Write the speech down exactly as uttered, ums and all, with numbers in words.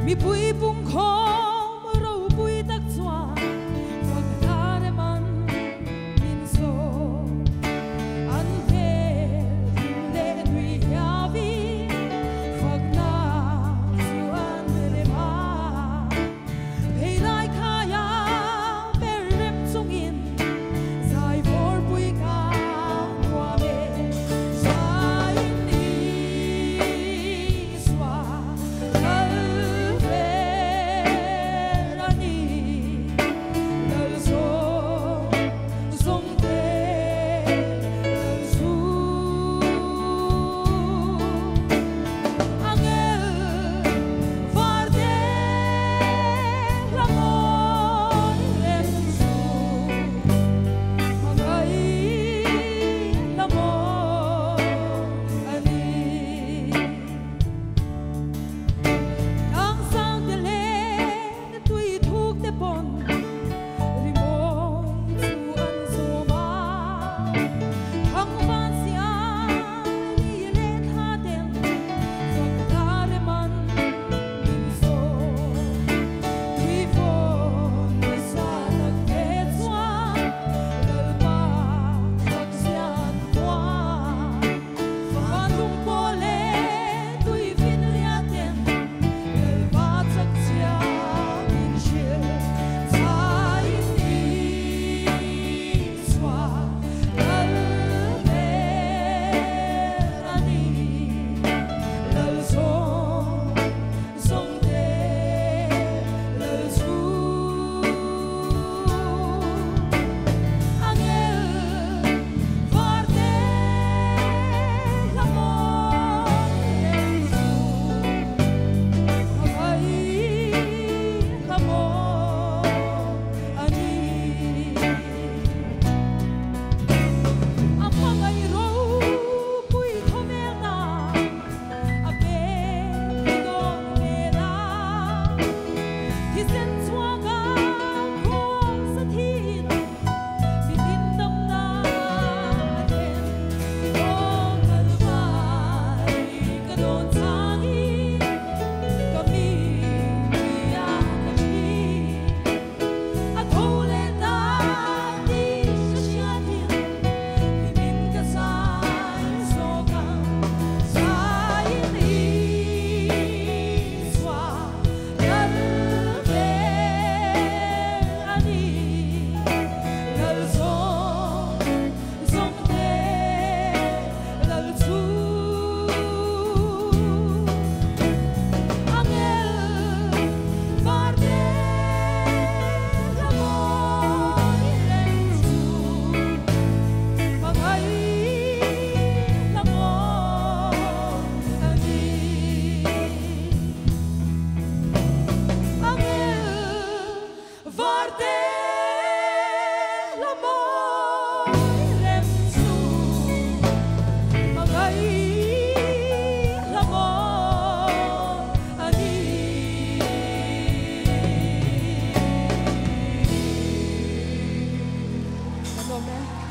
mi pui bung khom ro pui tak chwa phak thare man min so an he le nui ya vi phak na su an le ma he lai kha ya per rem chung in sai for pui ka wa me sai ni swa Amen.